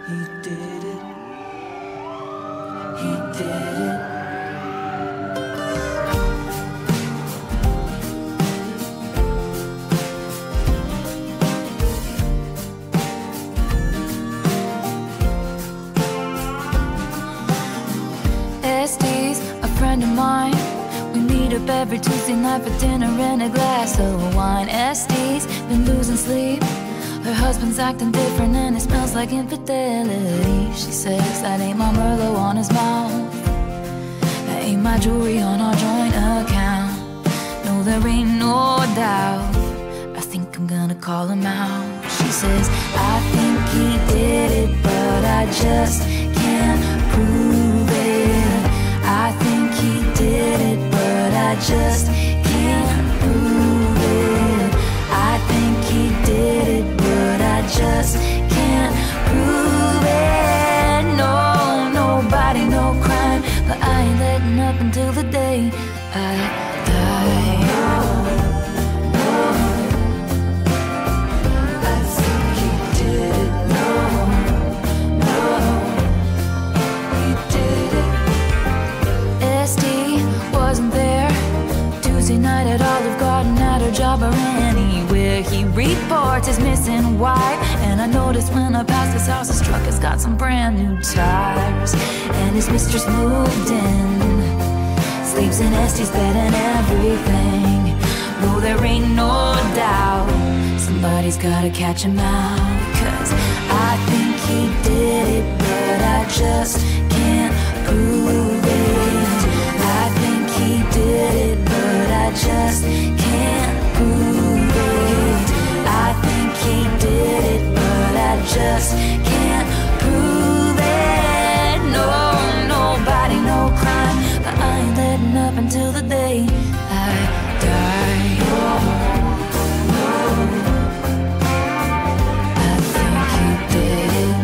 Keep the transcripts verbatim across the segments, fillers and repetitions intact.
He did it. He did it. S D's a friend of mine. We meet up every Tuesday night for dinner and a glass of wine. S D's been losing sleep. Her husband's acting different and it smells like infidelity. She says that ain't my Merlot on his mouth, that ain't my jewelry on our joint account. No, there ain't no doubt. I think I'm gonna call him out. She says, I think he did it, but I just can't prove it. I think he did it, but I just can't prove it. I think he did it, but I just can't prove it. No, nobody, no crime, but I ain't letting up until the day I die. I think he did it. No, no, he did it. S D wasn't there Tuesday night at Olive Garden, at her job or anywhere. He reports his missing wife, and I noticed when I passed his house, his truck has got some brand new tires, and his mistress moved in, sleeps in S D's bed and everything. No, there ain't no doubt, somebody's gotta catch him out. Cause I think he did it, but I just can't prove it. I think he did it, but I just can't prove it. I think he did it, but I just can't prove it. No, nobody, no crime, but I ain't letting up until the day I die. I think he did it.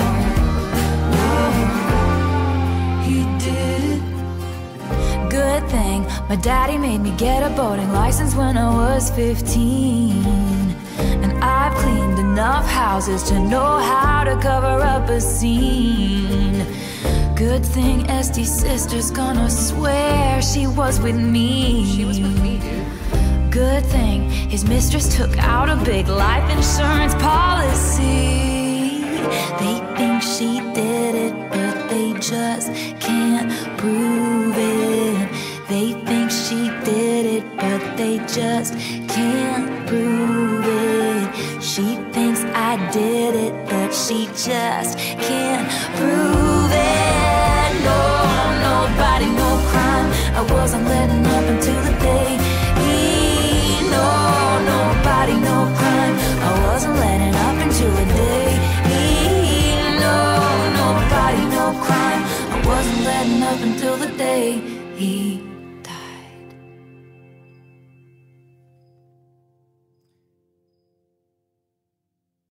He did it. Good thing my daddy made me get a boating license when I was fifteen, and I've cleaned enough houses to know how to cover up a scene. Good thing S D's sister's gonna swear she was with me. She was with me, dude. Good thing his mistress took out a big life insurance policy. They think she did it, but they just can't prove it. They think she did it, but they just can't prove it. She thinks I did it, but she just can't prove it. No, nobody, no crime, I wasn't letting up until the day he. No, nobody, no crime, I wasn't letting up until the day he. No, nobody, no crime, I wasn't letting up until the day he